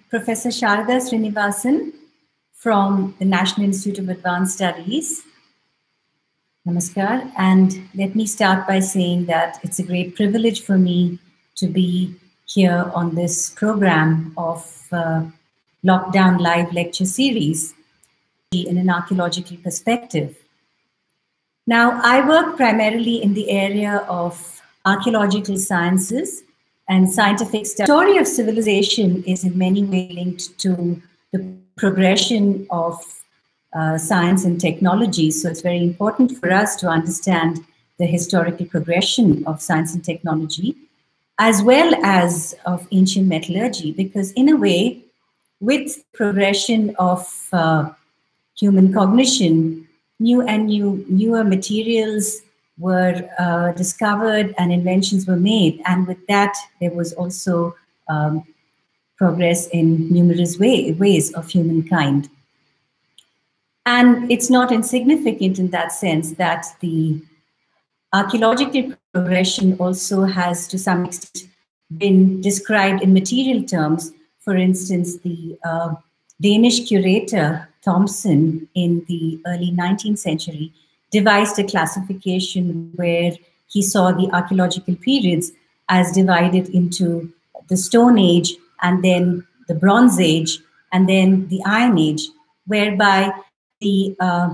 Professor Sharada Srinivasan from the National Institute of Advanced Studies. Namaskar. And let me start by saying that it's a great privilege for me to be here on this program of Lockdown Live Lecture Series in an archaeological perspective. Now, I work primarily in the area of archaeological sciences and scientific study. The story of civilization is in many ways linked to the progression of science and technology. So it's very important for us to understand the historical progression of science and technology, as well as of ancient metallurgy, because in a way, with progression of human cognition, newer materials were discovered and inventions were made. And with that, there was also progress in numerous ways of humankind. And it's not insignificant in that sense that the archaeological progression also has to some extent been described in material terms. For instance, the Danish curator Thomsen in the early 19th century devised a classification where he saw the archaeological periods as divided into the Stone Age and then the Bronze Age and then the Iron Age, whereby the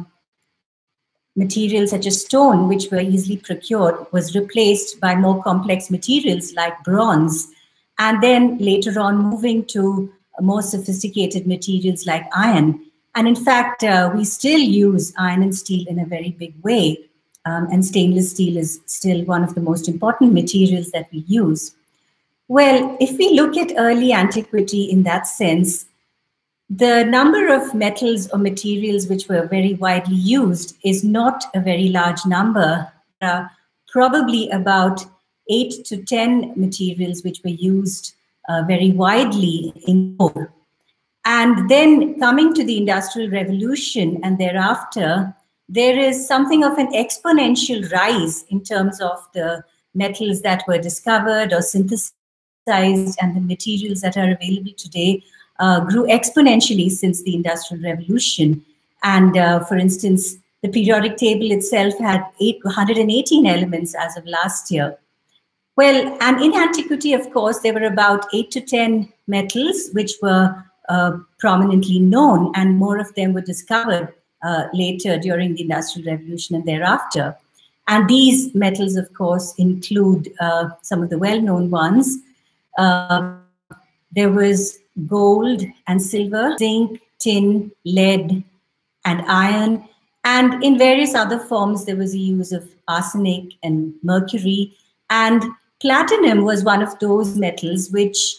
materials such as stone, which were easily procured, was replaced by more complex materials like bronze, and then later on moving to more sophisticated materials like iron. And in fact, we still use iron and steel in a very big way. And stainless steel is still one of the most important materials that we use. Well, if we look at early antiquity in that sense, the number of metals or materials which were very widely used is not a very large number. Probably about 8 to 10 materials which were used very widely in ore. And then coming to the Industrial Revolution and thereafter, there is something of an exponential rise in terms of the metals that were discovered or synthesized, and the materials that are available today grew exponentially since the Industrial Revolution. And for instance, the periodic table itself had 118 elements as of last year. Well, and in antiquity, of course, there were about 8 to 10 metals which were prominently known, and more of them were discovered later during the Industrial Revolution and thereafter. And these metals, of course, include some of the well-known ones. There was gold and silver, zinc, tin, lead, and iron. And in various other forms, there was a use of arsenic and mercury. And platinum was one of those metals which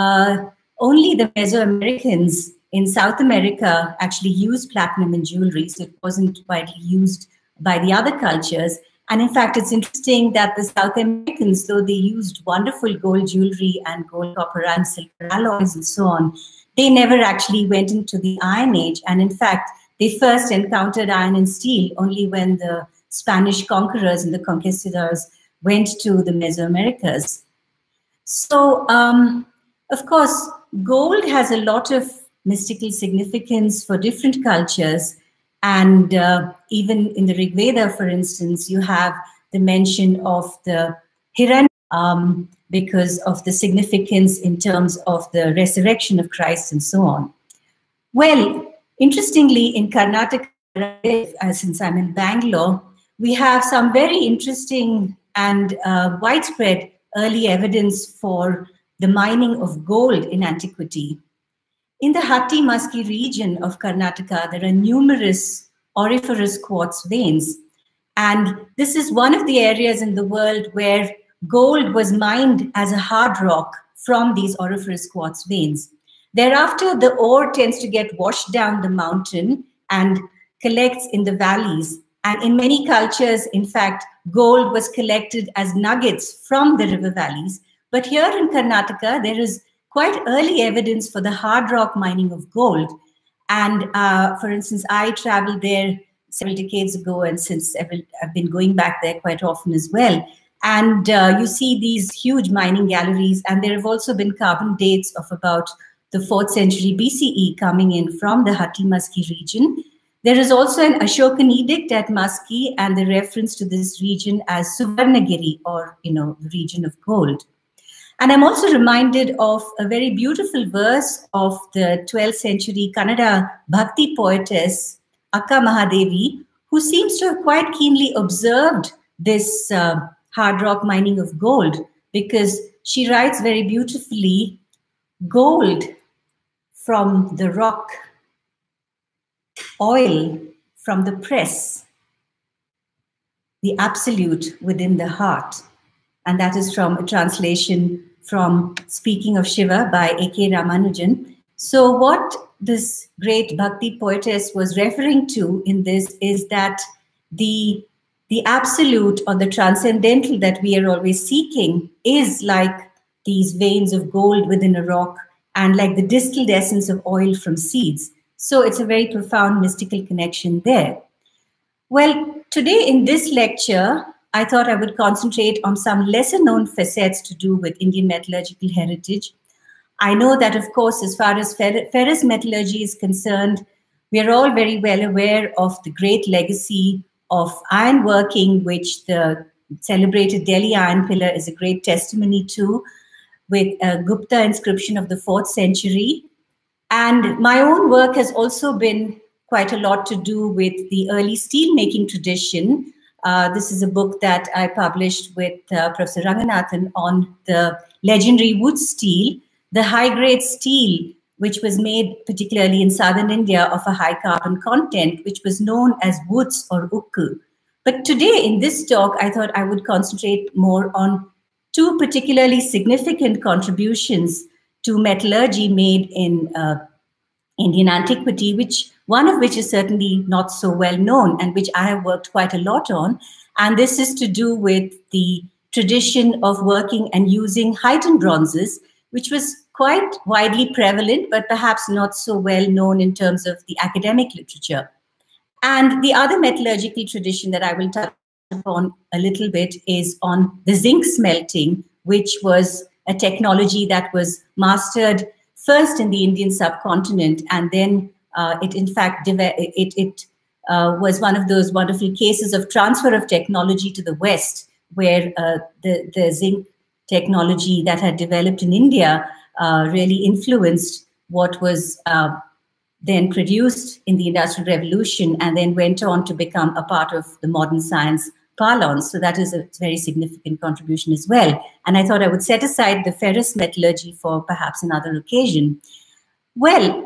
only the Mesoamericans in South America actually used platinum in jewelry, so it wasn't widely used by the other cultures. And in fact, it's interesting that the South Americans, though they used wonderful gold jewelry and gold, copper, and silver alloys and so on, they never actually went into the Iron Age. And in fact, they first encountered iron and steel only when the Spanish conquerors and the conquistadors went to the Mesoamericas. So, of course, gold has a lot of mystical significance for different cultures. And even in the Rig Veda, for instance, you have the mention of the Hiranya because of the significance in terms of the resurrection of Christ and so on. Well, interestingly, in Karnataka, since I'm in Bangalore, we have some very interesting and widespread early evidence for the mining of gold in antiquity. In the Hatti-Maski region of Karnataka, there are numerous auriferous quartz veins. And this is one of the areas in the world where gold was mined as a hard rock from these auriferous quartz veins. Thereafter, the ore tends to get washed down the mountain and collects in the valleys. And in many cultures, in fact, gold was collected as nuggets from the river valleys. But here in Karnataka, there is quite early evidence for the hard rock mining of gold. And for instance, I traveled there several decades ago, and since I've been going back there quite often as well. And you see these huge mining galleries, and there have also been carbon dates of about the 4th century BCE coming in from the Hatti-Maski region. There is also an Ashokan edict at Maski and the reference to this region as Suvarnagiri, or, the region of gold. And I'm also reminded of a very beautiful verse of the 12th century Kannada Bhakti poetess, Akka Mahadevi, who seems to have quite keenly observed this hard rock mining of gold, because she writes very beautifully, gold from the rock, oil from the press, the absolute within the heart. And that is from a translation from Speaking of Shiva by A.K. Ramanujan. So what this great Bhakti poetess was referring to in this is that the absolute or the transcendental that we are always seeking is like these veins of gold within a rock and like the distilled essence of oil from seeds. So it's a very profound mystical connection there. Well, today in this lecture, I thought I would concentrate on some lesser known facets to do with Indian metallurgical heritage. I know that, of course, as far as ferrous metallurgy is concerned, we are all very well aware of the great legacy of ironworking, which the celebrated Delhi Iron Pillar is a great testimony to, with a Gupta inscription of the 4th century. And my own work has also been quite a lot to do with the early steel making tradition. This is a book that I published with Professor Ranganathan on the legendary wood steel, the high-grade steel, which was made particularly in southern India of a high carbon content, which was known as woods or ukku. But today in this talk, I thought I would concentrate more on two particularly significant contributions to metallurgy made in Indian antiquity, one of which is certainly not so well known and which I have worked quite a lot on. And this is to do with the tradition of working and using heightened bronzes, which was quite widely prevalent, but perhaps not so well known in terms of the academic literature. And the other metallurgical tradition that I will touch upon a little bit is on the zinc smelting, which was a technology that was mastered first in the Indian subcontinent, and then it in fact was one of those wonderful cases of transfer of technology to the West, where the zinc technology that had developed in India really influenced what was then produced in the Industrial Revolution, and then went on to become a part of the modern science parlance. So that is a very significant contribution as well. And I thought I would set aside the ferrous metallurgy for perhaps another occasion. Well,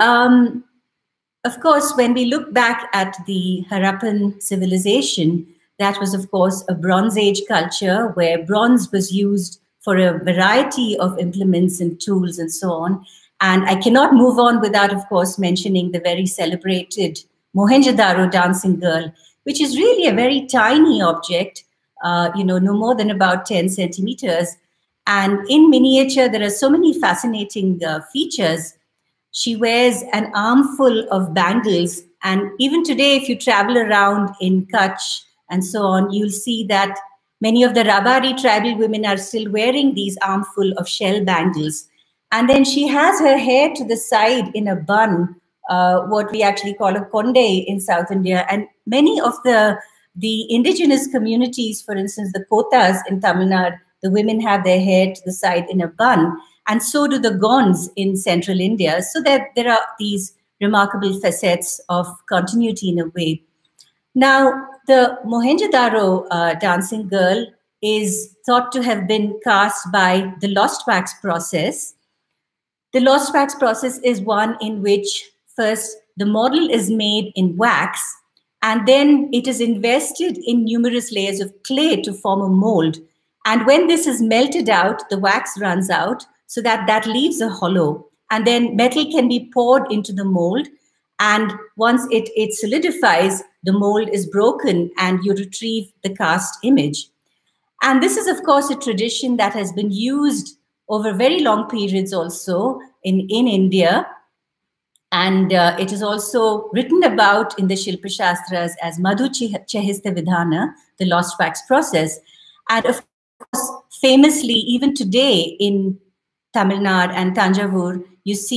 of course, when we look back at the Harappan civilization, that was, of course, a Bronze Age culture where bronze was used for a variety of implements and tools and so on. And I cannot move on without, of course, mentioning the very celebrated Mohenjo-daro dancing girl, which is really a very tiny object, no more than about 10 centimeters. And in miniature, there are so many fascinating features. She wears an armful of bangles. And even today, if you travel around in Kutch and so on, you'll see that many of the Rabari tribal women are still wearing these armful of shell bangles. And then she has her hair to the side in a bun, what we actually call a konde in South India. And many of the indigenous communities, for instance, the Kotas in Tamil Nadu, the women have their hair to the side in a bun. And so do the Gonds in central India. So that there are these remarkable facets of continuity in a way. Now, the Mohenjo-daro dancing girl is thought to have been cast by the lost wax process. The lost wax process is one in which first the model is made in wax, and then it is invested in numerous layers of clay to form a mold. And when this is melted out, the wax runs out, so that leaves a hollow. And then metal can be poured into the mold. And once it solidifies, the mold is broken and you retrieve the cast image. And this is, of course, a tradition that has been used over very long periods also in India. And it is also written about in the Shilpa Shastras as Madhu Chehista Vidhana, the lost wax process. And of course, famously, even today in Tamil Nadu and Tanjavur, you see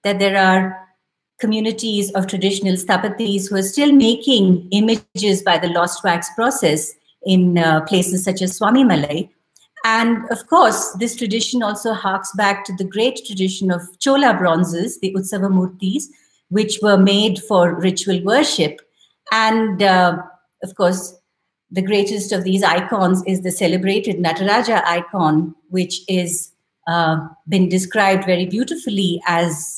that there are communities of traditional sthapatis who are still making images by the lost wax process in places such as Swamimalai. And of course, this tradition also harks back to the great tradition of Chola bronzes, the Utsava Murtis, which were made for ritual worship. And of course, the greatest of these icons is the celebrated Nataraja icon, which is been described very beautifully as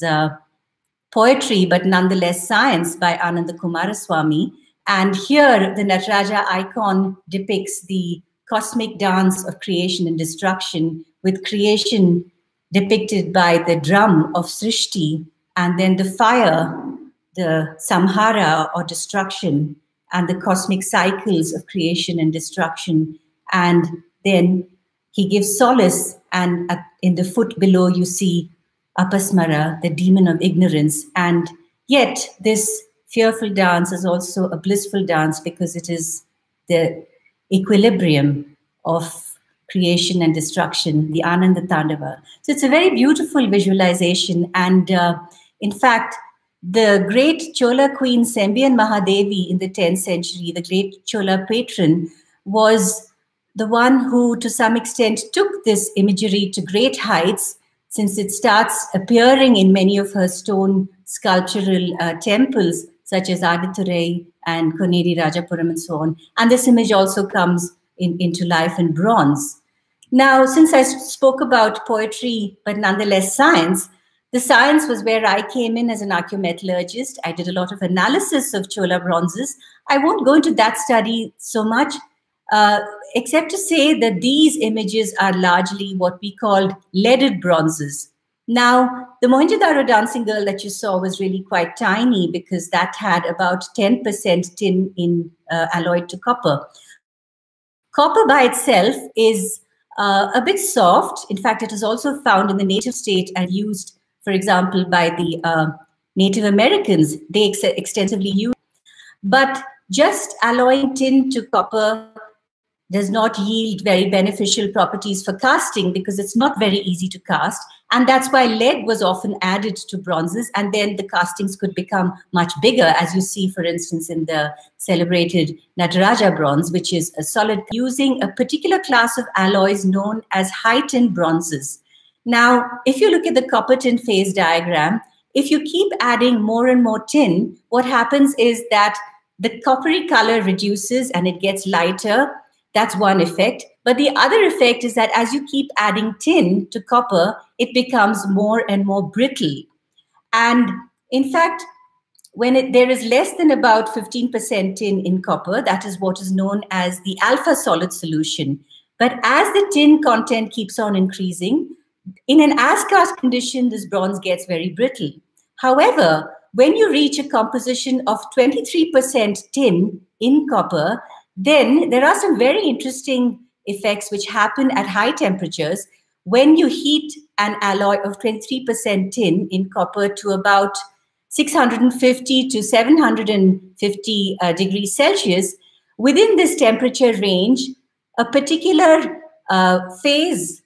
poetry, but nonetheless science, by Ananda Kumaraswamy. And here, the Nataraja icon depicts the cosmic dance of creation and destruction, with creation depicted by the drum of Srishti, and then the fire, the Samhara or destruction, and the cosmic cycles of creation and destruction. And then he gives solace, and in the foot below you see Apasmara, the demon of ignorance. And yet this fearful dance is also a blissful dance, because it is the equilibrium of creation and destruction, the Ananda Tandava. So it's a very beautiful visualization. And in fact, the great Chola queen Sembian Mahadevi in the 10th century, the great Chola patron, was the one who to some extent took this imagery to great heights, since it starts appearing in many of her stone sculptural temples, such as Adithurai and Koneri Rajapuram and so on. And this image also comes into life in bronze. Now, since I spoke about poetry, but nonetheless science, the science was where I came in as an archaeometallurgist. I did a lot of analysis of Chola bronzes. I won't go into that study so much, except to say that these images are largely what we called leaded bronzes. Now, the Mohenjo-daro dancing girl that you saw was really quite tiny, because that had about 10% tin in alloyed to copper. Copper by itself is a bit soft. In fact, it is also found in the native state and used, for example, by the Native Americans. They extensively use it. But just alloying tin to copper does not yield very beneficial properties for casting, because it's not very easy to cast. And that's why lead was often added to bronzes, and then the castings could become much bigger, as you see, for instance, in the celebrated Nataraja bronze, which is a solid, using a particular class of alloys known as high tin bronzes. Now, if you look at the copper tin phase diagram, if you keep adding more and more tin, what happens is that the coppery color reduces and it gets lighter. That's one effect. But the other effect is that as you keep adding tin to copper, it becomes more and more brittle. And in fact, when there is less than about 15% tin in copper, that is what is known as the alpha solid solution. But as the tin content keeps on increasing, in an as-cast condition, this bronze gets very brittle. However, when you reach a composition of 23% tin in copper, then there are some very interesting effects which happen at high temperatures. When you heat an alloy of 23% tin in copper to about 650 to 750 degrees Celsius, within this temperature range, a particular phase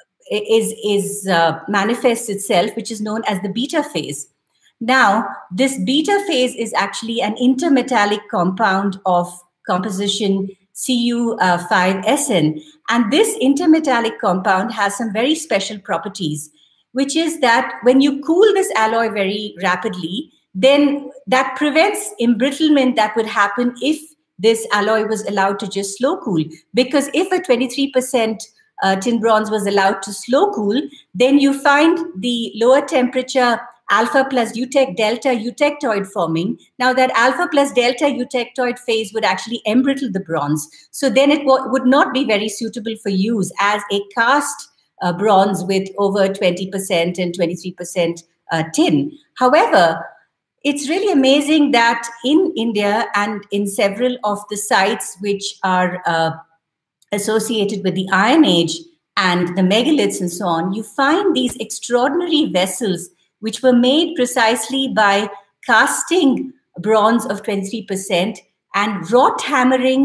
manifests itself, which is known as the beta phase. Now, this beta phase is actually an intermetallic compound of composition Cu5SN. And this intermetallic compound has some very special properties, which is that when you cool this alloy very rapidly, then that prevents embrittlement that would happen if this alloy was allowed to just slow cool. Because if a 23% tin bronze was allowed to slow cool, then you find the lower temperature alpha plus delta eutectoid forming. Now that alpha plus delta eutectoid phase would actually embrittle the bronze. So then it would not be very suitable for use as a cast bronze with over 20% and 23% tin. However, it's really amazing that in India and in several of the sites which are associated with the Iron Age and the megaliths and so on, you find these extraordinary vessels which were made precisely by casting bronze of 23% and wrought hammering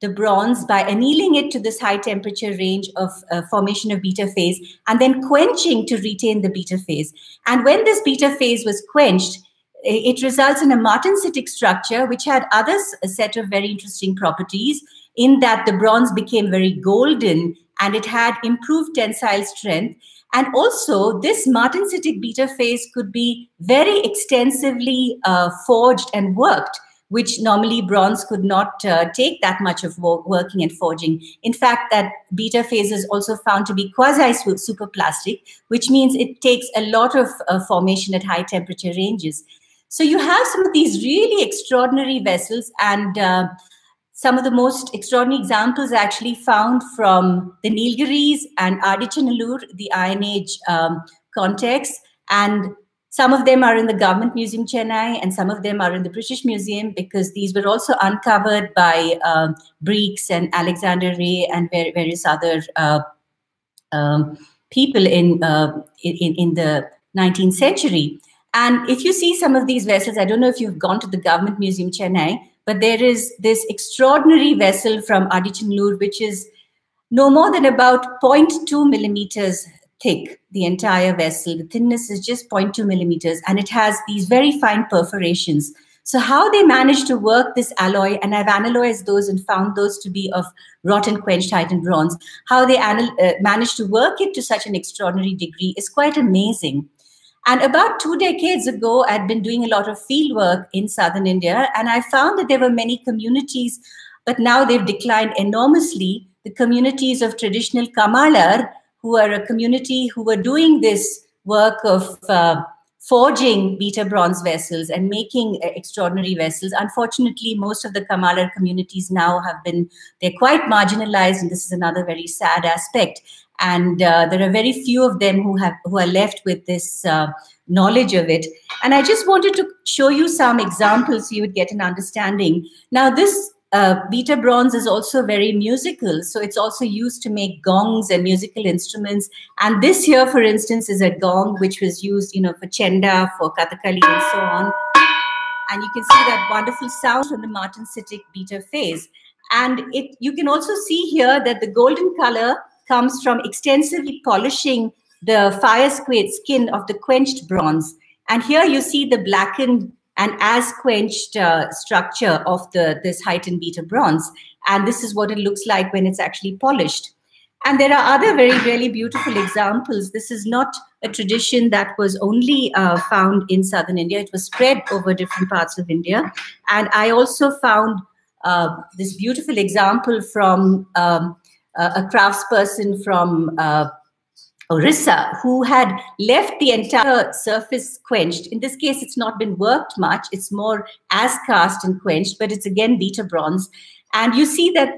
the bronze by annealing it to this high temperature range of formation of beta phase, and then quenching to retain the beta phase. And when this beta phase was quenched, it results in a martensitic structure, which had other set of very interesting properties, in that the bronze became very golden and it had improved tensile strength. And also, this martensitic beta phase could be very extensively forged and worked, which normally bronze could not take that much of working and forging. In fact, that beta phase is also found to be quasi-superplastic, which means it takes a lot of formation at high temperature ranges. So you have some of these really extraordinary vessels, and some of the most extraordinary examples are actually found from the Nilgiris and Adichanallur, the Iron Age context. And some of them are in the Government Museum, Chennai, and some of them are in the British Museum, because these were also uncovered by Breeks and Alexander Ray and various other people in the 19th century. And if you see some of these vessels, I don't know if you've gone to the Government Museum, Chennai, but there is this extraordinary vessel from Adichanallur, which is no more than about 0.2 millimeters thick, the entire vessel. The thinness is just 0.2 millimeters, and it has these very fine perforations. So how they managed to work this alloy, and I've analyzed those and found those to be of wrought and quenched heightened bronze, how they managed to work it to such an extraordinary degree is quite amazing. And about 2 decades ago, I'd been doing a lot of field work in southern India, and I found that there were many communities, but now they've declined enormously, the communities of traditional Kamalar, who are a community who were doing this work of forging beta bronze vessels and making extraordinary vessels. Unfortunately, most of the Kamalar communities now they're quite marginalized, and this is another very sad aspect. And there are very few of them who are left with this knowledge of it. And I just wanted to show you some examples so you would get an understanding. Now, this beta bronze is also very musical. So it's also used to make gongs and musical instruments. And this here, for instance, is a gong which was used, for chenda, for kathakali, and so on. And you can see that wonderful sound from the martensitic beta phase. And you can also see here that the golden color comes from extensively polishing the fire skin of the quenched bronze. And here you see the blackened and as quenched structure of this heightened beta bronze. And this is what it looks like when it's actually polished. And there are other really beautiful examples. This is not a tradition that was only found in southern India. It was spread over different parts of India. And I also found this beautiful example from a craftsperson from Orissa, who had left the entire surface quenched. In this case, it's not been worked much. It's more as cast and quenched, but it's again beta bronze. And you see that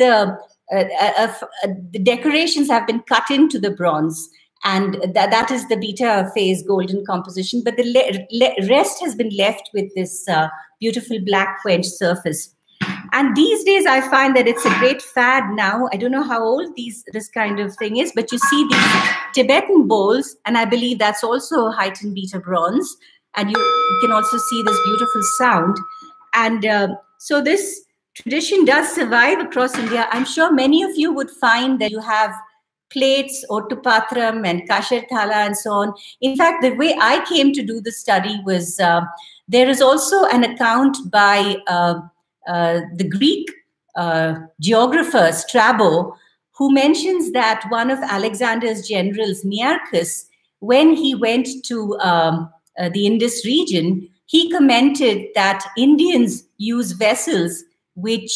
the decorations have been cut into the bronze, and that is the beta phase golden composition. But the rest has been left with this beautiful black quenched surface. And these days, I find that it's a great fad now. I don't know how old this kind of thing is, but you see these Tibetan bowls, and I believe that's also heightened beta bronze. And you can also see this beautiful sound. And so this tradition does survive across India. I'm sure many of you would find that you have plates, Ottupatram and Kashar Thala and so on. In fact, the way I came to do the study was there is also an account by the Greek geographer Strabo, who mentions that one of Alexander's generals, Nearchus, when he went to the Indus region, he commented that Indians use vessels which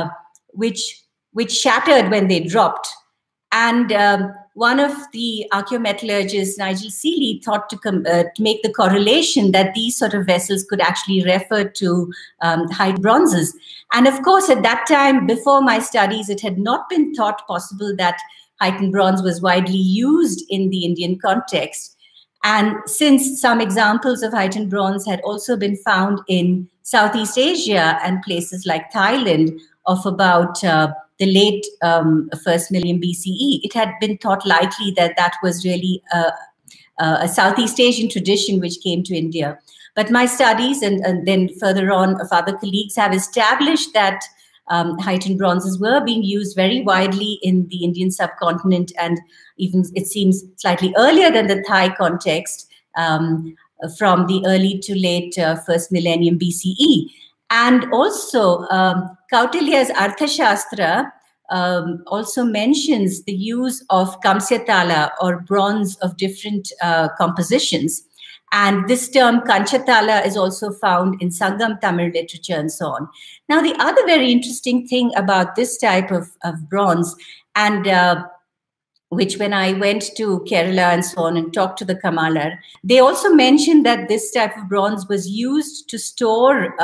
shattered when they dropped. And one of the archaeometallurgists, Nigel Seeley, thought to make the correlation that these sort of vessels could actually refer to high bronzes. And of course, at that time, before my studies, it had not been thought possible that heightened bronze was widely used in the Indian context. And since some examples of heightened bronze had also been found in Southeast Asia and places like Thailand of about the late first million BCE, it had been thought likely that that was really a Southeast Asian tradition which came to India. But my studies and then further on of other colleagues have established that heightened bronzes were being used very widely in the Indian subcontinent, and even it seems slightly earlier than the Thai context, from the early to late first millennium BCE. And also Kautilya's Arthashastra also mentions the use of kamsyatala, or bronze of different compositions. And this term kanchatala is also found in Sangam Tamil literature and so on. Now, the other very interesting thing about this type of bronze, and which when I went to Kerala and so on and talked to the Kamalar, they also mentioned that this type of bronze was used to store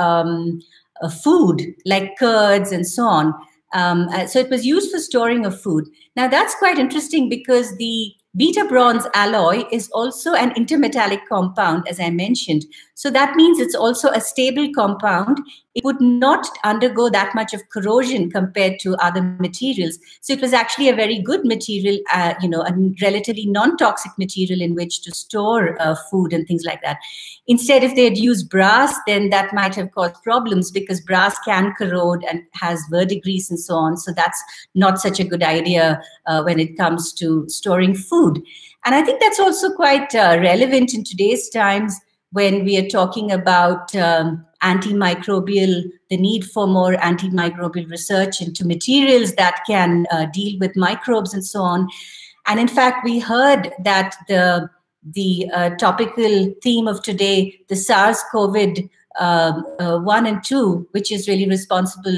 food like curds and so on. So it was used for storing of food. Now that's quite interesting because the beta bronze alloy is also an intermetallic compound, as I mentioned. So that means it's also a stable compound. It would not undergo that much of corrosion compared to other materials. So it was actually a very good material, a relatively non-toxic material in which to store food and things like that. Instead, if they had used brass, then that might have caused problems because brass can corrode and has verdigris and so on. So that's not such a good idea when it comes to storing food. And I think that's also quite relevant in today's times when we are talking about antimicrobial, the need for more antimicrobial research into materials that can deal with microbes and so on. And in fact, we heard that the topical theme of today, the SARS-CoV 1 and 2, which is really responsible,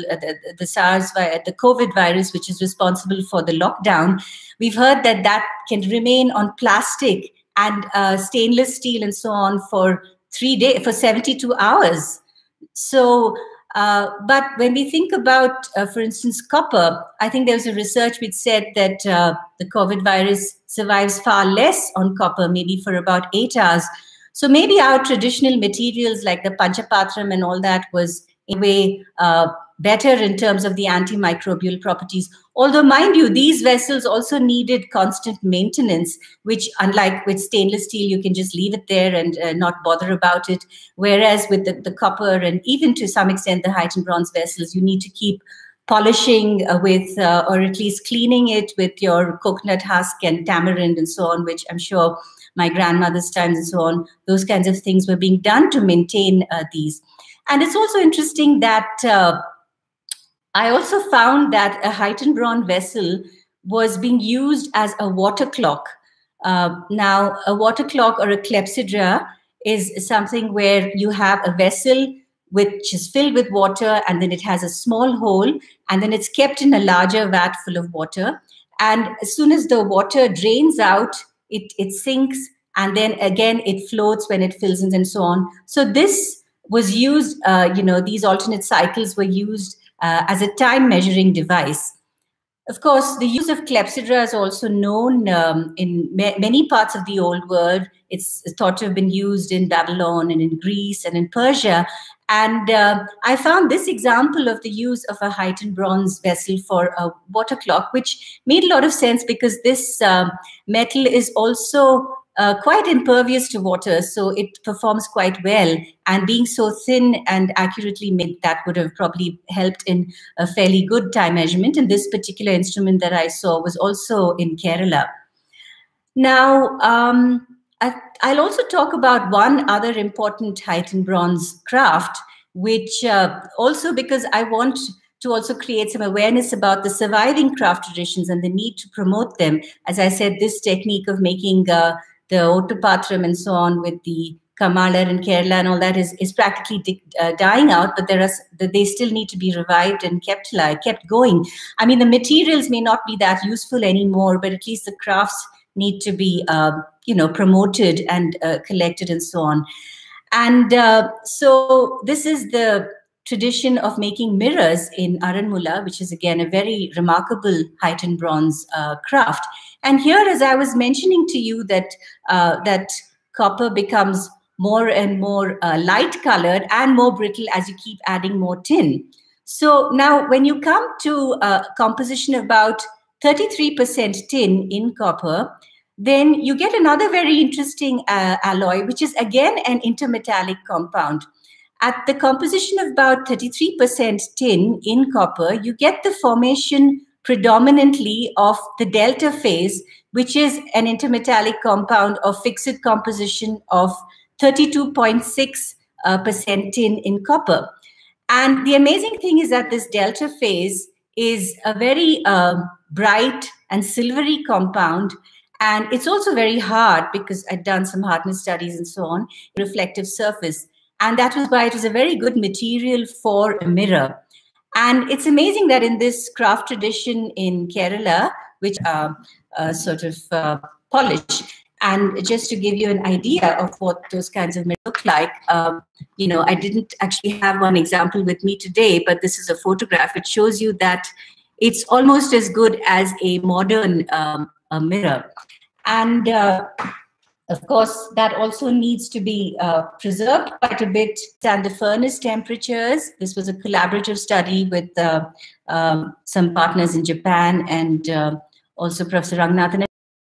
the COVID virus, which is responsible for the lockdown, we've heard that that can remain on plastic and stainless steel and so on for 3 days, for 72 hours. So, but when we think about, for instance, copper, I think there was a research which said that the COVID virus survives far less on copper, maybe for about 8 hours. So maybe our traditional materials like the Panchapatram and all that was in a way better in terms of the antimicrobial properties. Although, mind you, these vessels also needed constant maintenance, which unlike with stainless steel, you can just leave it there and not bother about it. Whereas with the copper and even to some extent the heightened bronze vessels, you need to keep polishing with, or at least cleaning it with your coconut husk and tamarind and so on, which I'm sure my grandmother's times and so on, those kinds of things were being done to maintain these. And it's also interesting that I also found that a heightened bronze vessel was being used as a water clock. Now, a water clock or a clepsydra is something where you have a vessel which is filled with water, and then it has a small hole, and then it's kept in a larger vat full of water. And as soon as the water drains out, it sinks, and then again it floats when it fills in and so on. So this was used, these alternate cycles were used as a time measuring device. Of course, the use of clepsydra is also known in many parts of the old world. It's thought to have been used in Babylon and in Greece and in Persia. And I found this example of the use of a heightened bronze vessel for a water clock, which made a lot of sense because this metal is also quite impervious to water, so it performs quite well. And being so thin and accurately made, that would have probably helped in a fairly good time measurement. And this particular instrument that I saw was also in Kerala. Now, I'll also talk about one other important heightened bronze craft, which also because I want to also create some awareness about the surviving craft traditions and the need to promote them. As I said, this technique of making the Ottupatram and so on with the Kamalar in Kerala and all that is practically dying out, but they still need to be revived and kept going. I mean, the materials may not be that useful anymore, but at least the crafts need to be promoted and collected and so on. And so this is the tradition of making mirrors in Aranmula, which is again a very remarkable heightened bronze craft. And here, as I was mentioning to you, that copper becomes more and more light colored and more brittle as you keep adding more tin. So now when you come to a composition about 33% tin in copper, then you get another very interesting alloy, which is again an intermetallic compound. At the composition of about 33% tin in copper, you get the formation predominantly of the delta phase, which is an intermetallic compound of fixed composition of 32.6% tin in copper. And the amazing thing is that this delta phase is a very bright and silvery compound. And it's also very hard, because I've done some hardness studies and so on, reflective surface. And that was why it was a very good material for a mirror. And it's amazing that in this craft tradition in Kerala, which sort of polish, and just to give you an idea of what those kinds of mirrors look like, you know, I didn't actually have one example with me today, but this is a photograph. It shows you that it's almost as good as a modern mirror. And of course, that also needs to be preserved quite a bit under furnace temperatures. This was a collaborative study with some partners in Japan and also Professor Ranganathan.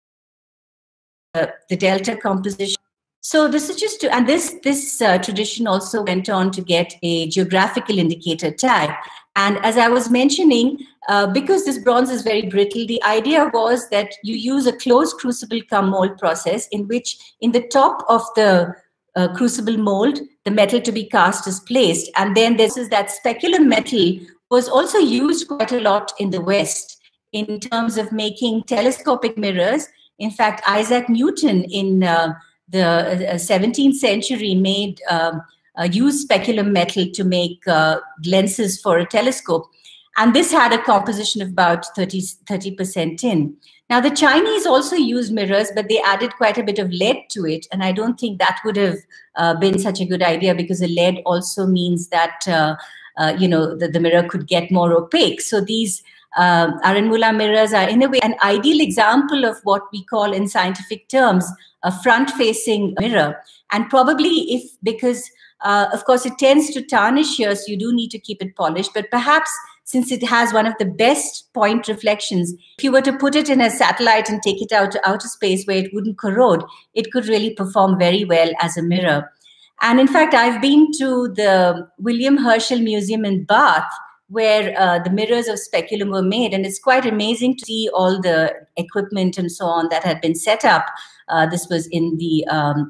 The delta composition. So this is just to, and this tradition also went on to get a geographical indicator tag. And as I was mentioning, because this bronze is very brittle, the idea was that you use a closed crucible cum mold process, in which in the top of the crucible mold, the metal to be cast is placed. And then this is that speculum metal was also used quite a lot in the West in terms of making telescopic mirrors. In fact, Isaac Newton in the 17th century made used speculum metal to make lenses for a telescope. And this had a composition of about 30% tin. Now, the Chinese also used mirrors, but they added quite a bit of lead to it. And I don't think that would have been such a good idea, because the lead also means that, you know, the mirror could get more opaque. So these Aranmula mirrors are in a way an ideal example of what we call in scientific terms a front-facing mirror. And probably because of course it tends to tarnish here, so you do need to keep it polished, but perhaps since it has one of the best point reflections, if you were to put it in a satellite and take it out to outer space where it wouldn't corrode, it could really perform very well as a mirror. And in fact, I've been to the William Herschel Museum in Bath, where the mirrors of speculum were made. And it's quite amazing to see all the equipment and so on that had been set up. This was in the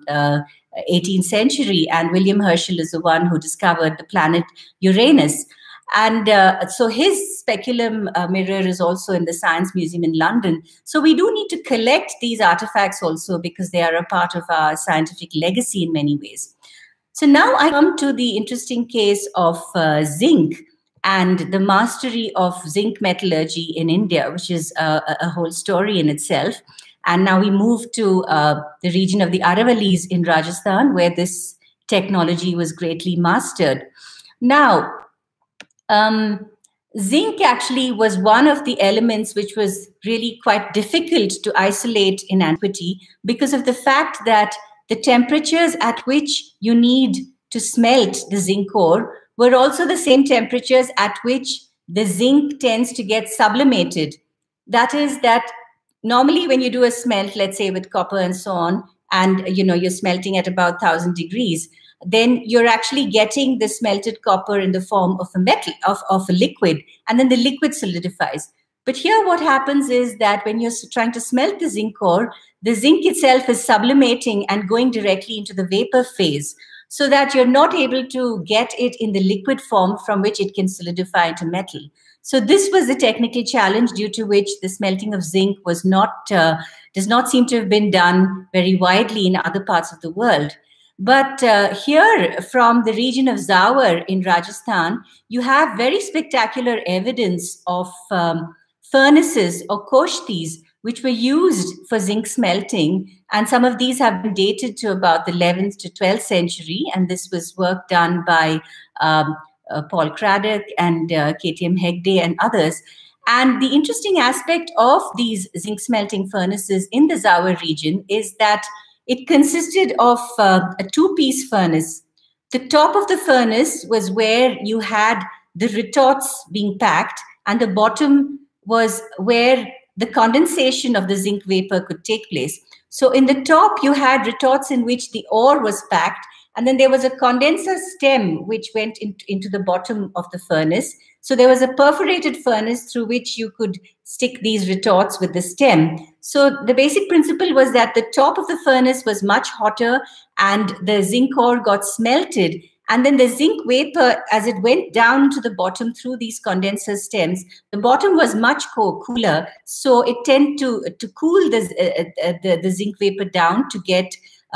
18th century, and William Herschel is the one who discovered the planet Uranus. And so his speculum mirror is also in the Science Museum in London. So we do need to collect these artifacts also, because they are a part of our scientific legacy in many ways. So now I come to the interesting case of zinc and the mastery of zinc metallurgy in India, which is a whole story in itself. And now we move to the region of the Aravallis in Rajasthan, where this technology was greatly mastered. Now, zinc actually was one of the elements which was really quite difficult to isolate in antiquity, because of the fact that the temperatures at which you need to smelt the zinc ore were also the same temperatures at which the zinc tends to get sublimated. That is that normally when you do a smelt, let's say with copper and so on, and you're smelting at about 1000 degrees, then you're actually getting the smelted copper in the form of a metal, of a liquid, and then the liquid solidifies. But here what happens is that when you're trying to smelt the zinc ore, the zinc itself is sublimating and going directly into the vapor phase, so that you're not able to get it in the liquid form from which it can solidify into metal. So this was the technical challenge due to which the smelting of zinc was does not seem to have been done very widely in other parts of the world. But here from the region of Zawar in Rajasthan, you have very spectacular evidence of furnaces or koshtis which were used for zinc smelting. And some of these have been dated to about the 11th to 12th century. And this was work done by Paul Craddock and KTM Hegde and others. And the interesting aspect of these zinc smelting furnaces in the Zawar region is that it consisted of a two-piece furnace. The top of the furnace was where you had the retorts being packed, and the bottom was where the condensation of the zinc vapor could take place. So in the top, you had retorts in which the ore was packed, And then there was a condenser stem which went into the bottom of the furnace. So there was a perforated furnace through which you could stick these retorts with the stem. So the basic principle was that the top of the furnace was much hotter and the zinc ore got smelted. And then the zinc vapor, as it went down to the bottom through these condenser stems, the bottom was much cooler. So it tended to cool the zinc vapor down to get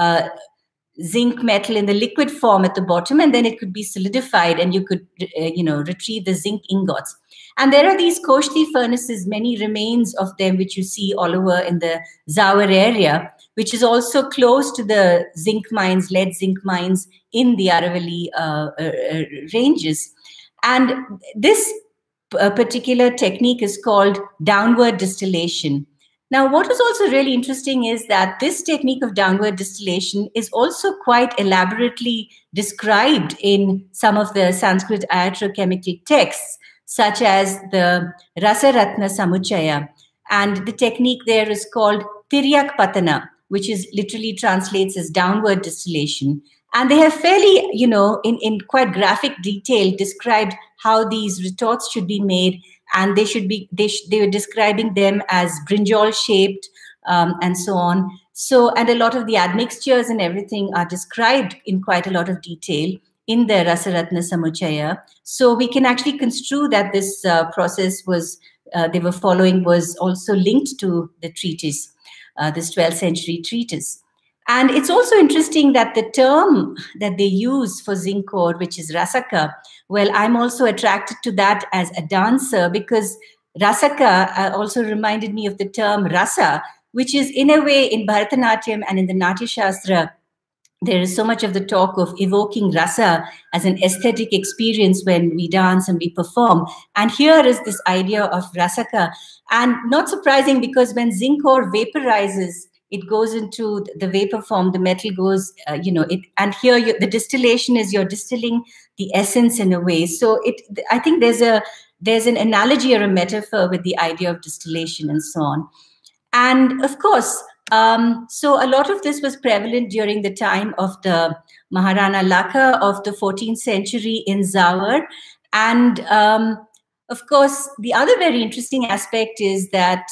zinc metal in the liquid form at the bottom, and then it could be solidified and you could retrieve the zinc ingots. And there are these Koshti furnaces, many remains of them which you see all over in the Zawar area, which is also close to the zinc mines, lead zinc mines in the Aravalli ranges. And this particular technique is called downward distillation. Now, what was also really interesting is that this technique of downward distillation is also quite elaborately described in some of the Sanskrit iatrochemical texts, such as the Rasaratna Samuchaya. And the technique there is called Tiryak Patana, which is literally translates as downward distillation. And they have fairly, in quite graphic detail described how these retorts should be made. And they were describing them as brinjal shaped and so on. So, and a lot of the admixtures and everything are described in quite a lot of detail in the Rasaratna Samuchaya. So we can actually construe that this process they were following was also linked to the treatise, this 12th century treatise. And it's also interesting that the term that they use for zinc ore, which is rasaka, well, I'm also attracted to that as a dancer, because rasaka also reminded me of the term rasa, which is in a way in Bharatanatyam and in the Natya Shastra, there is so much of the talk of evoking rasa as an aesthetic experience when we dance and we perform. And here is this idea of rasaka. And not surprising, because when zinc ore vaporizes, it goes into the vapor form, the metal goes, and here the distillation is you're distilling the essence in a way. So I think there's an analogy or a metaphor with the idea of distillation and so on. And of course, so a lot of this was prevalent during the time of the Maharana Laka of the 14th century in Zawar. And of course, the other very interesting aspect is that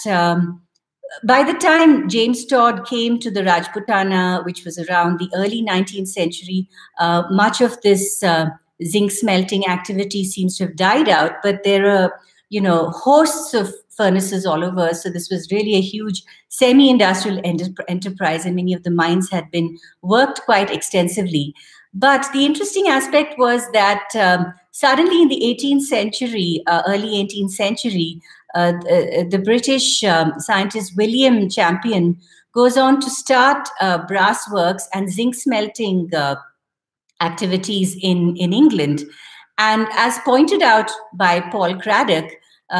by the time James Todd came to the Rajputana, which was around the early 19th century, much of this zinc smelting activity seems to have died out, but there are, hosts of furnaces all over. So this was really a huge semi-industrial enterprise, and many of the mines had been worked quite extensively. But the interesting aspect was that suddenly in the 18th century, early 18th century, the British scientist William Champion goes on to start brass works and zinc smelting activities in England. And as pointed out by Paul Craddock,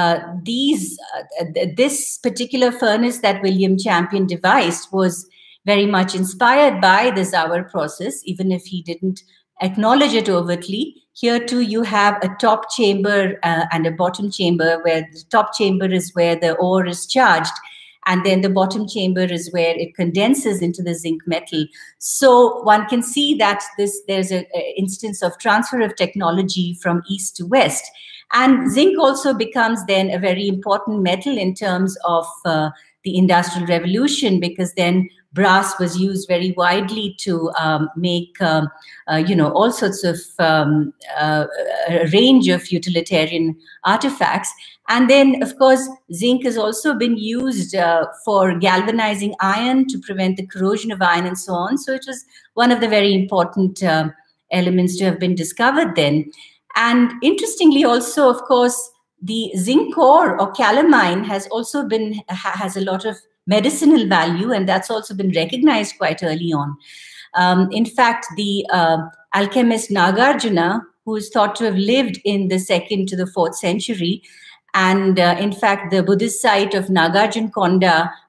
this particular furnace that William Champion devised was very much inspired by the Zawar process, even if he didn't acknowledge it overtly. Here too, you have a top chamber and a bottom chamber, where the top chamber is where the ore is charged, and then the bottom chamber is where it condenses into the zinc metal. So one can see that there's an instance of transfer of technology from east to west. And zinc also becomes then a very important metal in terms of the Industrial Revolution, because then brass was used very widely to make, all sorts of a range of utilitarian artifacts. And then, of course, zinc has also been used for galvanizing iron to prevent the corrosion of iron and so on. So it was one of the very important elements to have been discovered then. And interestingly also, of course, the zinc ore or calamine has also has a lot of medicinal value, and that's also been recognized quite early on. In fact, the alchemist Nagarjuna, who is thought to have lived in the 2nd to the 4th century, and in fact, the Buddhist site of Nagarjuna Konda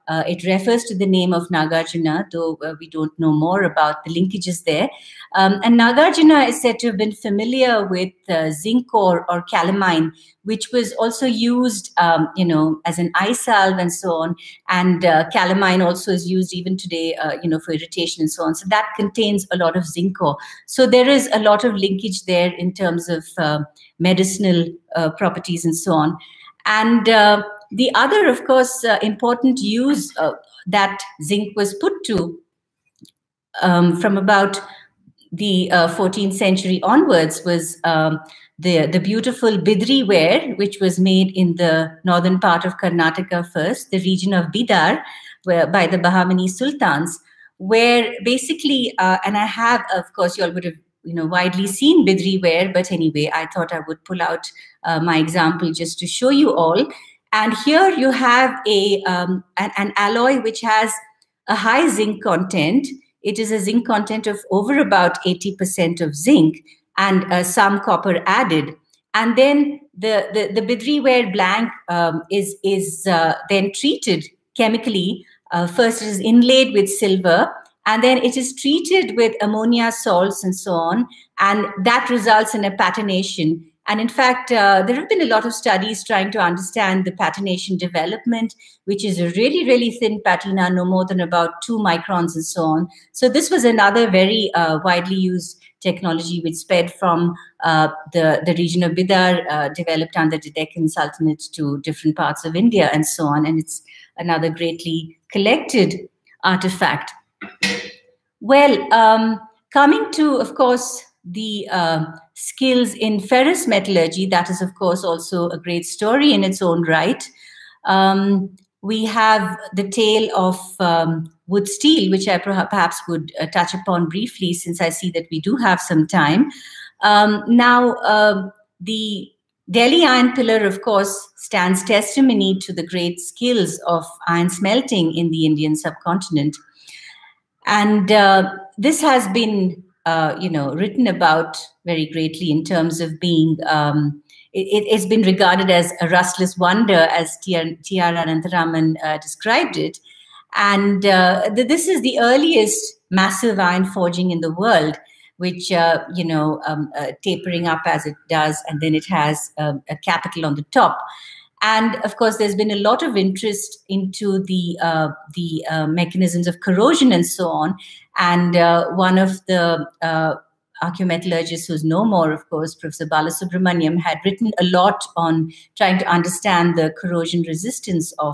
it refers to the name of Nagarjuna, though we don't know more about the linkages there. And Nagarjuna is said to have been familiar with zinc or calamine, which was also used, as an eye salve and so on. And calamine also is used even today, for irritation and so on. So that contains a lot of zinc ore. So there is a lot of linkage there in terms of medicinal properties and so on. And the other, of course, important use that zinc was put to from about the 14th century onwards was the beautiful Bidri ware, which was made in the northern part of Karnataka first, the region of Bidar, by the Bahmani sultans, where basically, and I have, of course, you all would have widely seen Bidri ware, but anyway, I thought I would pull out my example just to show you all. And here you have an alloy which has a high zinc content. It is a zinc content of over about 80% of zinc and some copper added. And then the Bidri ware blank is then treated chemically. First, it is inlaid with silver, and then it is treated with ammonia salts and so on. And that results in a patination. And in fact, there have been a lot of studies trying to understand the patination development, which is a really, really thin patina, no more than about 2 microns and so on. So this was another very widely used technology which sped from the region of Bidar, developed under the Deccan Sultanate, to different parts of India and so on. And it's another greatly collected artifact. Well, coming to, of course, the skills in ferrous metallurgy, that is, of course, also a great story in its own right. We have the tale of wood steel, which I perhaps would touch upon briefly, since I see that we do have some time. Now, the Delhi Iron Pillar, of course, stands testimony to the great skills of iron smelting in the Indian subcontinent. And this has been written about very greatly in terms of being, it's been regarded as a rustless wonder, as T.R. Anantharaman described it. And this is the earliest massive iron forging in the world, which, tapering up as it does, and then it has a capital on the top. And of course, there's been a lot of interest into the mechanisms of corrosion and so on. And one of the archaeometallurgists who's no more, of course, Professor Balasubramaniam, had written a lot on trying to understand the corrosion resistance of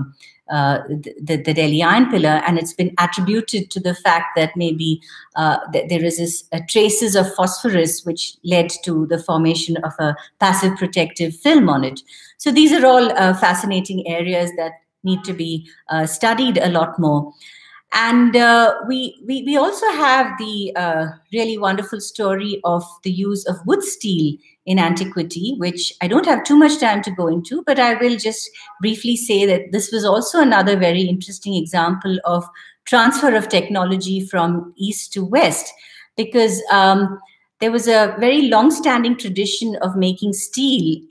the Delhi Iron Pillar. And it's been attributed to the fact that maybe there is traces of phosphorus which led to the formation of a passive protective film on it. So these are all fascinating areas that need to be studied a lot more. And we also have the really wonderful story of the use of wood steel in antiquity, which I don't have too much time to go into, but I will just briefly say that this was also another very interesting example of transfer of technology from east to west, because there was a very long-standing tradition of making steel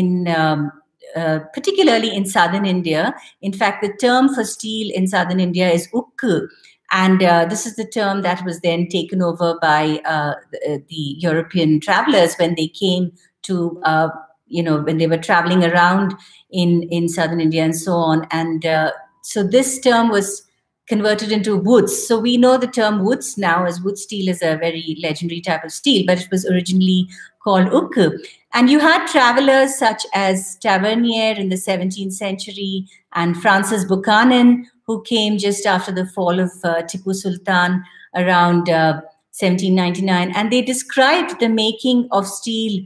particularly in southern India. In fact, the term for steel in southern India is ukku. And this is the term that was then taken over by the European travelers when they came to, when they were traveling around in southern India and so on. And so this term was converted into woods. So we know the term woods now, as wood steel is a very legendary type of steel, but it was originally called ukku. And you had travelers such as Tavernier in the 17th century and Francis Buchanan, who came just after the fall of Tipu Sultan around 1799. And they described the making of steel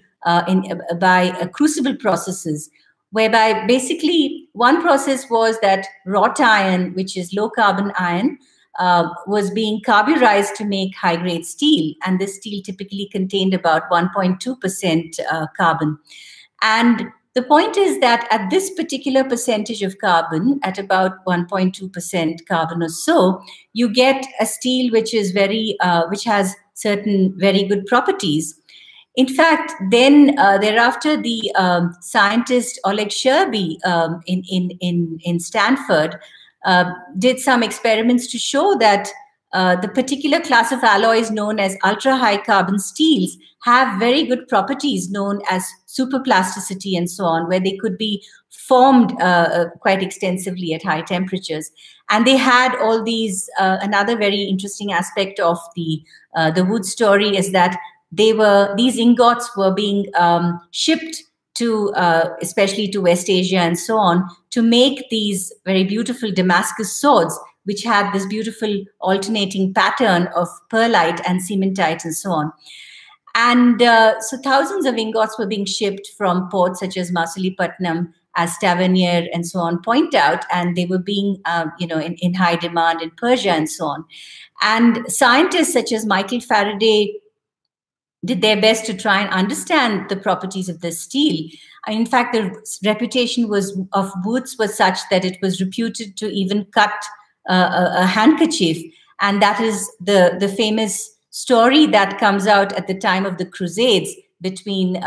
by crucible processes, whereby basically one process was that wrought iron, which is low carbon iron, was being carburized to make high-grade steel. And this steel typically contained about 1.2% carbon. And the point is that at this particular percentage of carbon, at about 1.2% carbon or so, you get a steel which is which has certain very good properties. In fact, then thereafter, the scientist Oleg Sherby in Stanford did some experiments to show that the particular class of alloys known as ultra-high carbon steels have very good properties known as superplasticity and so on, where they could be formed quite extensively at high temperatures. And they had all these, another very interesting aspect of the wood story is that these ingots were being shipped to, especially to West Asia and so on, to make these very beautiful Damascus swords, which had this beautiful alternating pattern of pearlite and cementite and so on. And so thousands of ingots were being shipped from ports such as Masulipattnam, as Tavernier and so on point out, and they were being, in high demand in Persia and so on. And scientists such as Michael Faraday did their best to try and understand the properties of this steel. In fact, the reputation of Woods was such that it was reputed to even cut a handkerchief, and that is the famous story that comes out at the time of the Crusades between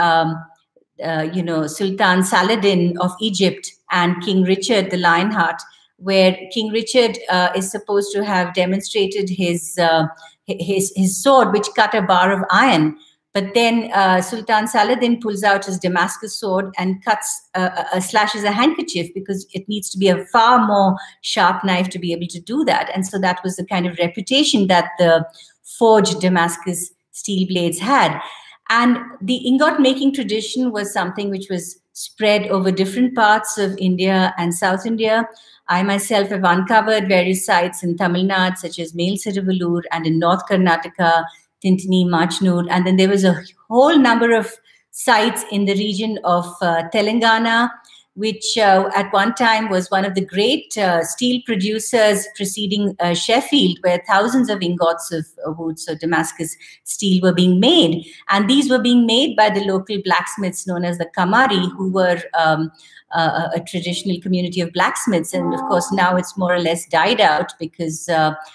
Sultan Saladin of Egypt and King Richard the Lionheart, where King Richard is supposed to have demonstrated his sword, which cut a bar of iron. But then Sultan Saladin pulls out his Damascus sword and slashes a handkerchief, because it needs to be a far more sharp knife to be able to do that. And so that was the kind of reputation that the forged Damascus steel blades had. And the ingot making tradition was something which was spread over different parts of India and South India. I myself have uncovered various sites in Tamil Nadu, such as Melsiruvalur, and in North Karnataka, Tintini, Machnur, and then there was a whole number of sites in the region of Telangana, which at one time was one of the great steel producers preceding Sheffield, where thousands of ingots of wood, so Damascus steel, were being made. And these were being made by the local blacksmiths known as the Kamari, who were a traditional community of blacksmiths. And of course, now it's more or less died out because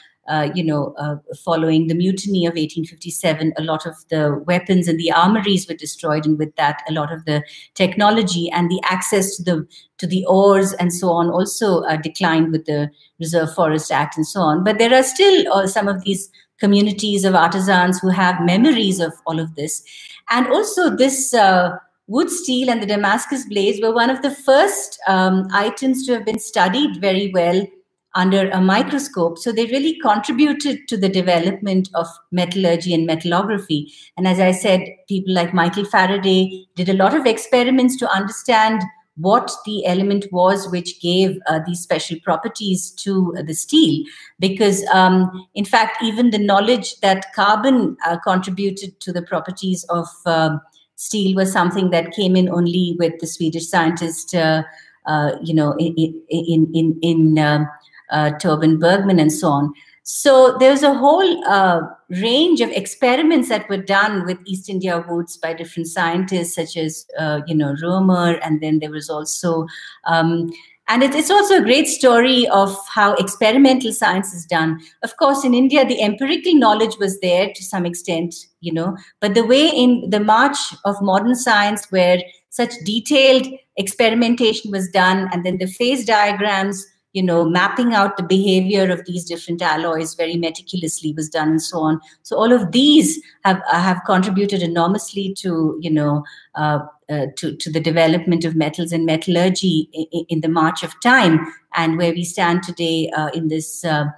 following the mutiny of 1857, a lot of the weapons and the armories were destroyed, and with that, a lot of the technology and the access to the ores and so on also declined with the Reserve Forest Act and so on. But there are still some of these communities of artisans who have memories of all of this. And also this wood steel and the Damascus blades were one of the first items to have been studied very well under a microscope. So they really contributed to the development of metallurgy and metallography. And as I said, people like Michael Faraday did a lot of experiments to understand what the element was which gave these special properties to the steel. Because in fact, even the knowledge that carbon contributed to the properties of steel was something that came in only with the Swedish scientist, Torben Bergman and so on. So there's a whole range of experiments that were done with East India woods by different scientists, such as Romer, and then there was also, and it's also a great story of how experimental science is done. Of course, in India, the empirical knowledge was there to some extent, but the way in the march of modern science, where such detailed experimentation was done, and then the phase diagrams, mapping out the behavior of these different alloys very meticulously was done, and so on. So all of these have contributed enormously to to the development of metals and metallurgy in the march of time, and where we stand today in this the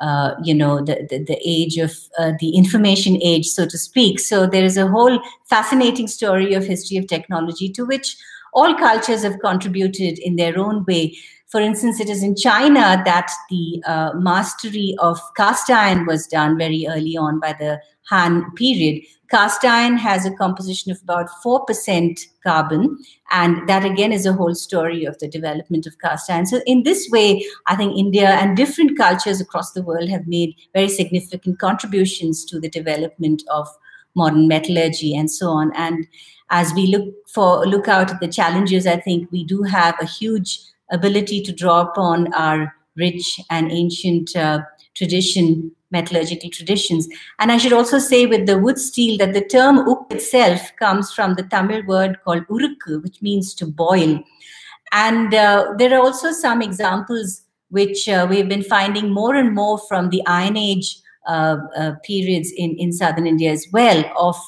age of the information age, so to speak. So there is a whole fascinating story of history of technology to which all cultures have contributed in their own way. For instance, it is in China that the mastery of cast iron was done very early on by the Han period. Cast iron has a composition of about 4% carbon, and that again is a whole story of the development of cast iron. So in this way, I think India and different cultures across the world have made very significant contributions to the development of modern metallurgy and so on. And as we look out at the challenges, I think we do have a huge ability to draw upon our rich and ancient metallurgical traditions. And I should also say with the wood steel that the term uk itself comes from the Tamil word called urukku, which means to boil. And there are also some examples which we've been finding more and more from the Iron Age periods in southern India as well, of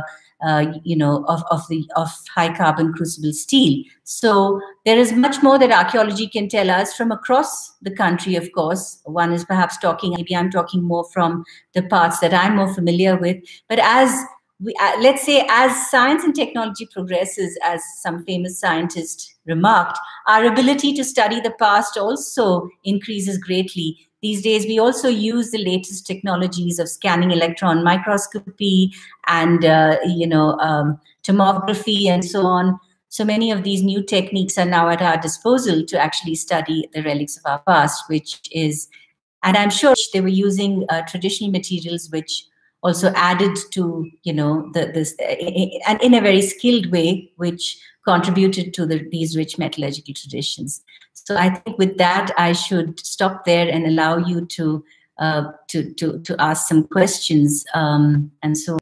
of high carbon crucible steel. So there is much more that archaeology can tell us from across the country. Of course, one is perhaps talking, maybe I'm talking more from the parts that I'm more familiar with. But as let's say, as science and technology progresses, as some famous scientist remarked, our ability to study the past also increases greatly. These days, we also use the latest technologies of scanning electron microscopy and, tomography and so on. So many of these new techniques are now at our disposal to actually study the relics of our past, which is, and I'm sure they were using traditional materials, which also added to, this, and in a very skilled way, which contributed to these rich metallurgical traditions. So I think with that, I should stop there and allow you to ask some questions. And so,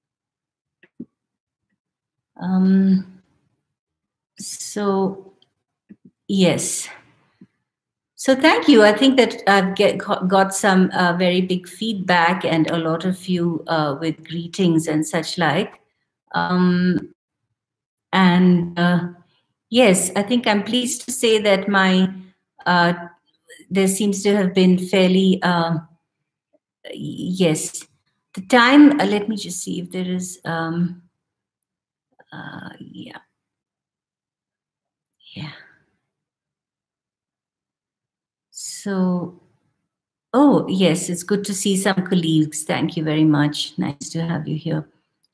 yes. So thank you. I think that I've got some very big feedback and a lot of you with greetings and such like. Yes, I think I'm pleased to say that there seems to have been fairly, yes, the time, let me just see if there is, yeah. So, oh, yes, it's good to see some colleagues. Thank you very much. Nice to have you here.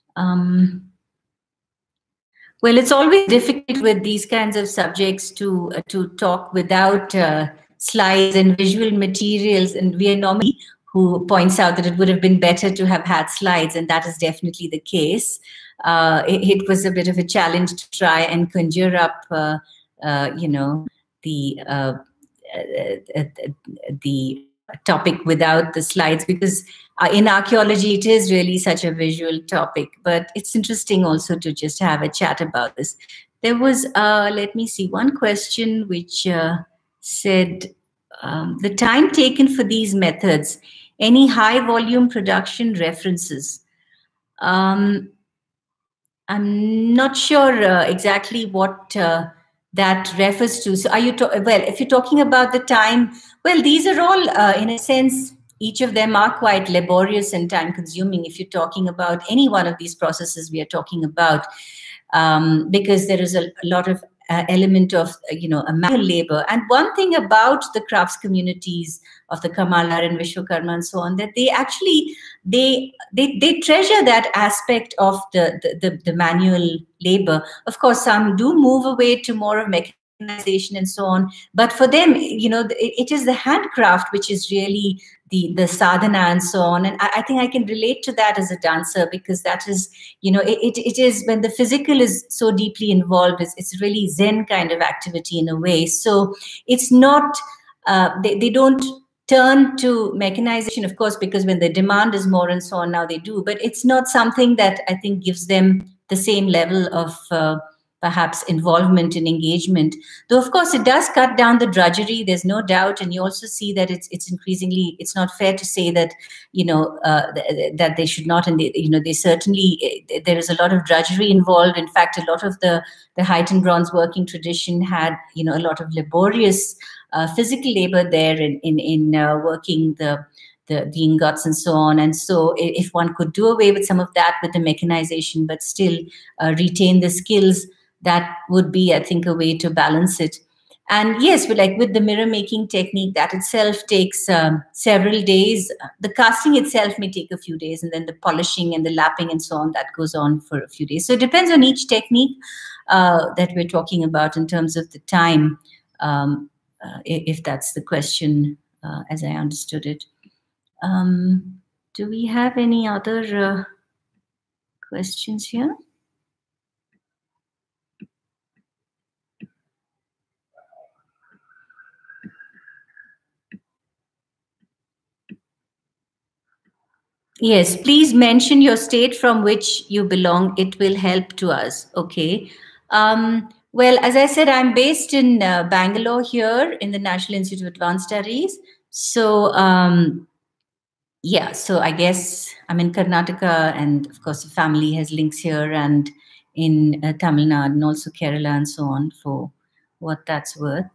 Well, it's always difficult with these kinds of subjects to talk without slides and visual materials, and we are normally who points out that it would have been better to have had slides, and that is definitely the case. It was a bit of a challenge to try and conjure up, the topic without the slides, because in archaeology, it is really such a visual topic, but it's interesting also to just have a chat about this. There was, let me see, one question which said, the time taken for these methods, any high volume production references? I'm not sure exactly what that refers to. So are you, well, if you're talking about the time, well, these are all, in a sense, each of them are quite laborious and time consuming if you're talking about any one of these processes we are talking about, because there is a lot of element of, a manual labor. And one thing about the crafts communities of the Kamalar and Vishwakarma and so on, that they actually, they treasure that aspect of the manual labor. Of course, some do move away to more of mechanization and so on, but for them, it is the handcraft which is really the sadhana and so on. And I think I can relate to that as a dancer, because that is, it is when the physical is so deeply involved, it's really Zen kind of activity in a way. So it's not, they don't turn to mechanization, of course, because when the demand is more and so on, now they do, but it's not something that I think gives them the same level of perhaps involvement and engagement. Though, of course, it does cut down the drudgery, there's no doubt. And you also see that it's increasingly, it's not fair to say that, that they should not, and they certainly, there is a lot of drudgery involved. In fact, a lot of the heightened bronze working tradition had, a lot of laborious physical labor there in working the ingots and so on. And so if one could do away with some of that with the mechanization, but still retain the skills, that would be, I think, a way to balance it. And yes, but like with the mirror making technique, that itself takes several days. The casting itself may take a few days, and then the polishing and the lapping and so on, that goes on for a few days. So it depends on each technique that we're talking about in terms of the time, if that's the question, as I understood it. Do we have any other questions here? Yes, please mention your state from which you belong. It will help to us. Okay. Well, as I said, I'm based in Bangalore here in the National Institute of Advanced Studies. So, yeah, so I guess I'm in Karnataka, and of course, the family has links here and in Tamil Nadu and also Kerala and so on, for what that's worth.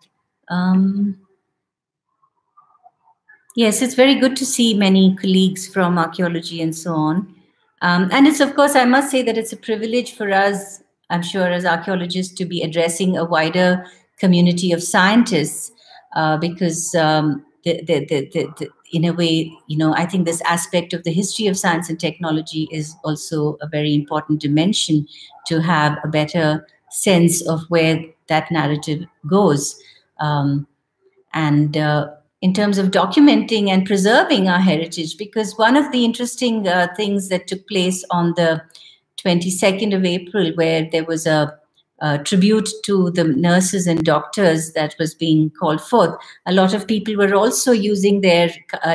Yes, it's very good to see many colleagues from archaeology and so on. And it's, of course, I must say that it's a privilege for us, I'm sure, as archaeologists, to be addressing a wider community of scientists, because in a way, I think this aspect of the history of science and technology is also a very important dimension to have a better sense of where that narrative goes. And in terms of documenting and preserving our heritage, because one of the interesting things that took place on the 22nd of April, where there was a tribute to the nurses and doctors that was being called forth, a lot of people were also using their,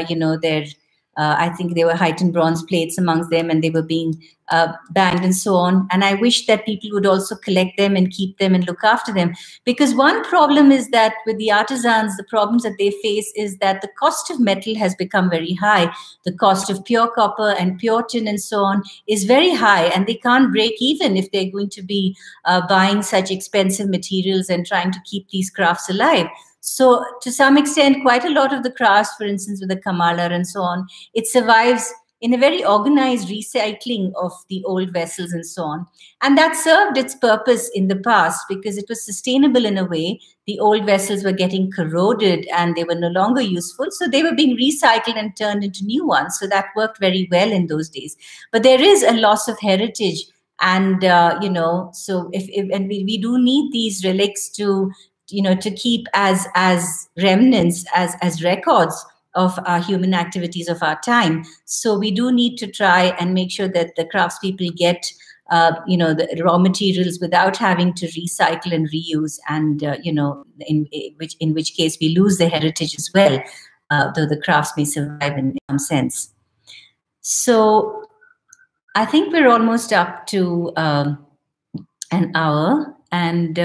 I think they were heightened bronze plates amongst them, and they were being banged and so on. And I wish that people would also collect them and keep them and look after them. Because one problem is that with the artisans, the problems that they face is that the cost of metal has become very high. The cost of pure copper and pure tin and so on is very high, and they can't break even if they're going to be buying such expensive materials and trying to keep these crafts alive. So to some extent, quite a lot of the crafts, for instance, with the Kamalar and so on, it survives in a very organized recycling of the old vessels and so on. And that served its purpose in the past because it was sustainable in a way. The old vessels were getting corroded and they were no longer useful. So they were being recycled and turned into new ones. So that worked very well in those days. But there is a loss of heritage. And, so and we do need these relics to keep as remnants, as records of our human activities of our time. So we do need to try and make sure that the craftspeople get the raw materials without having to recycle and reuse, and in which case we lose the heritage as well, though the crafts may survive in some sense. So I think we're almost up to an hour, and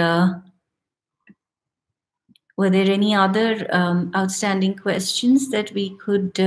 were there any other outstanding questions that we could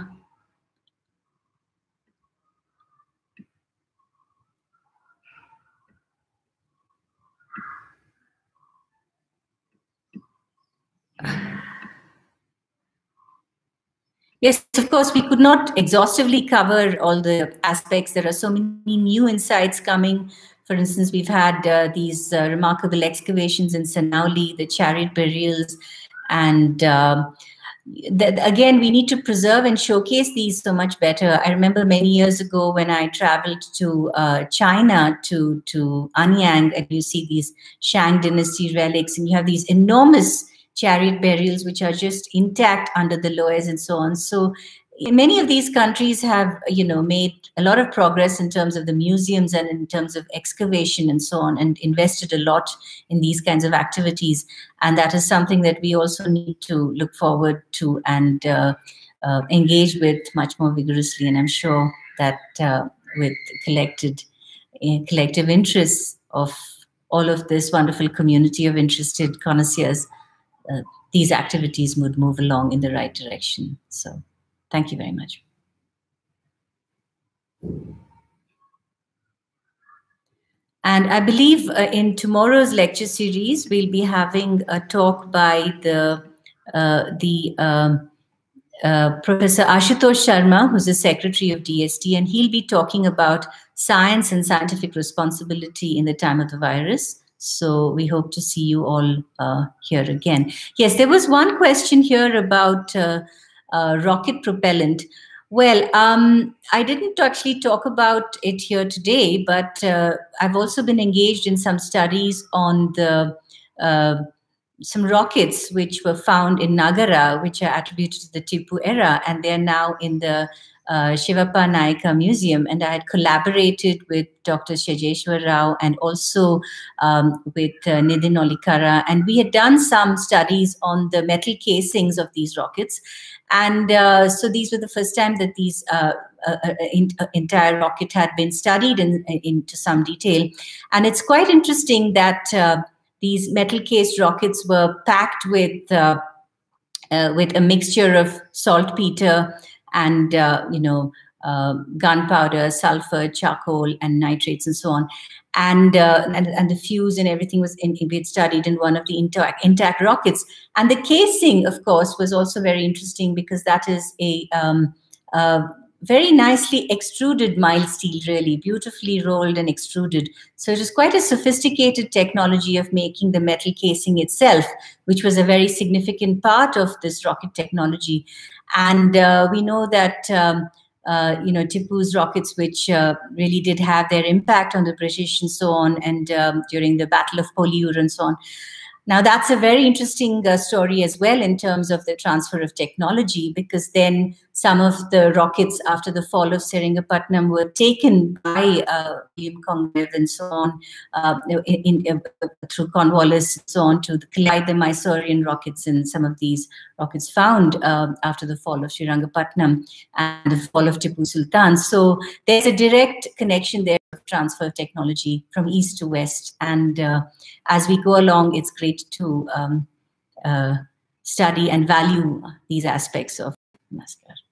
Yes, of course, we could not exhaustively cover all the aspects. There are so many new insights coming. For instance, we've had these remarkable excavations in Sanauli, the chariot burials, and again, we need to preserve and showcase these so much better. I remember many years ago when I traveled to China, to Anyang, and you see these Shang Dynasty relics, and you have these enormous chariot burials which are just intact under the loess and so on. So many of these countries have made a lot of progress in terms of the museums and in terms of excavation and so on, and invested a lot in these kinds of activities. And that is something that we also need to look forward to and engage with much more vigorously. And I'm sure that with collective interests of all of this wonderful community of interested connoisseurs, these activities would move along in the right direction. So thank you very much. And I believe in tomorrow's lecture series, we'll be having a talk by the Professor Ashutosh Sharma, who's the secretary of DST, and he'll be talking about science and scientific responsibility in the time of the virus. So we hope to see you all here again. Yes, there was one question here about rocket propellant. Well, I didn't actually talk about it here today, but I've also been engaged in some studies on the some rockets which were found in Nagara, which are attributed to the Tipu era, and they're now in the Shivappa Nayaka Museum. And I had collaborated with Dr. Shajeshwar Rao and also with Nidhin Olikara. And we had done some studies on the metal casings of these rockets. And so these were the first time that these entire rocket had been studied into some detail. And it's quite interesting that these metal-cased rockets were packed with a mixture of saltpeter and gunpowder, sulfur, charcoal, and nitrates, and so on. And the fuse and everything was we studied in one of the intact rockets. And the casing, of course, was also very interesting because that is a very nicely extruded mild steel, really beautifully rolled and extruded. So it was quite a sophisticated technology of making the metal casing itself, which was a very significant part of this rocket technology. And we know that Tipu's rockets, which really did have their impact on the British and so on, and during the Battle of Poliur and so on. Now, that's a very interesting story as well in terms of the transfer of technology, because then some of the rockets after the fall of Seringapatam were taken by William Congreve and so on, through Cornwallis and so on, to collide the Mysorean rockets, and some of these rockets found after the fall of Seringapatam and the fall of Tipu Sultan. So there's a direct connection there of transfer of technology from east to west. And as we go along, it's great to study and value these aspects of Namaskar.